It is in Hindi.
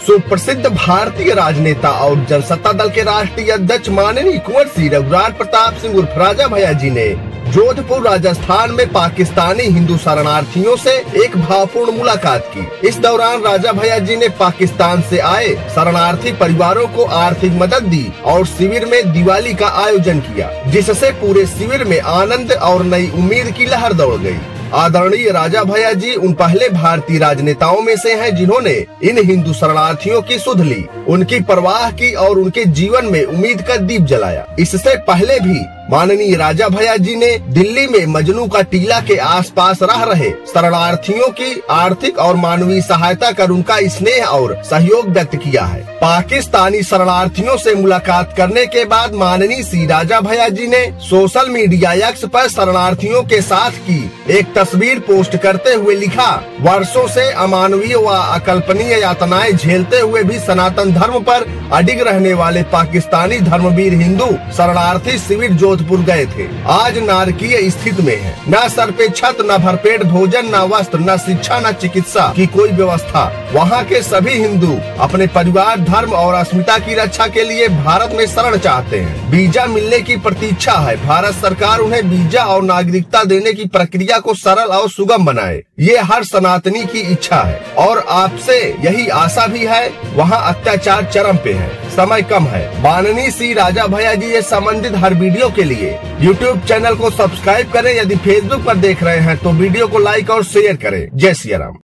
सुप्रसिद्ध भारतीय राजनेता और जनसत्ता दल के राष्ट्रीय अध्यक्ष माननीय कुंवर श्री रघुराज प्रताप सिंह उर्फ राजा भैया जी ने जोधपुर राजस्थान में पाकिस्तानी हिंदू शरणार्थियों से एक भावपूर्ण मुलाकात की। इस दौरान राजा भैया जी ने पाकिस्तान से आए शरणार्थी परिवारों को आर्थिक मदद दी और शिविर में दिवाली का आयोजन किया, जिससे पूरे शिविर में आनंद और नई उम्मीद की लहर दौड़ गई। आदरणीय राजा भैया जी उन पहले भारतीय राजनेताओं में से हैं जिन्होंने इन हिंदू शरणार्थियों की सुध ली, उनकी परवाह की और उनके जीवन में उम्मीद का दीप जलाया। इससे पहले भी माननीय राजा भैया जी ने दिल्ली में मजनू का टीला के आसपास रह रहे शरणार्थियों की आर्थिक और मानवीय सहायता कर उनका स्नेह और सहयोग व्यक्त किया है। पाकिस्तानी शरणार्थियों से मुलाकात करने के बाद माननीय श्री राजा भैया जी ने सोशल मीडिया एक्स पर शरणार्थियों के साथ की एक तस्वीर पोस्ट करते हुए लिखा, वर्षों से अमानवीय व अकल्पनीय यातनाएं झेलते हुए भी सनातन धर्म पर अडिग रहने वाले पाकिस्तानी धर्मवीर हिंदू शरणार्थी शिविर जोधपुर गए थे। आज नारकीय स्थिति में है, न सर पे छत, न भरपेट भोजन, न वस्त्र, न शिक्षा, न चिकित्सा की कोई व्यवस्था। वहाँ के सभी हिंदू अपने परिवार, धर्म और अस्मिता की रक्षा के लिए भारत में शरण चाहते हैं। वीजा मिलने की प्रतीक्षा है। भारत सरकार उन्हें वीजा और नागरिकता देने की प्रक्रिया को सरल और सुगम बनाए, ये हर सनातनी की इच्छा है और आपसे यही आशा भी है। वहाँ अत्याचार चरम पे है, समय कम है। माननीय श्री राजा भैया जी से संबंधित हर वीडियो के लिए YouTube चैनल को सब्सक्राइब करें। यदि Facebook पर देख रहे हैं तो वीडियो को लाइक और शेयर करें। जय सिया राम।